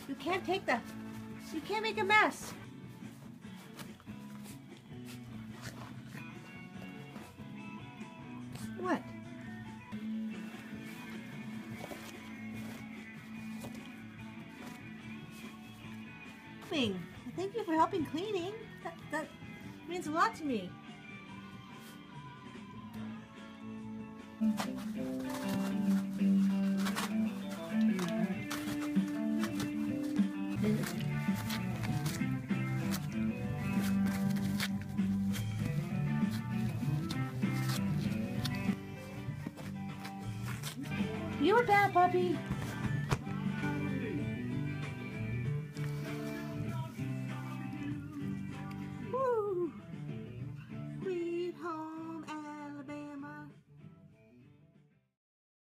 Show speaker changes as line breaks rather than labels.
You can't take the... You can't make a mess. What? Thank you for helping cleaning. That means a lot to me. You're bad, puppy.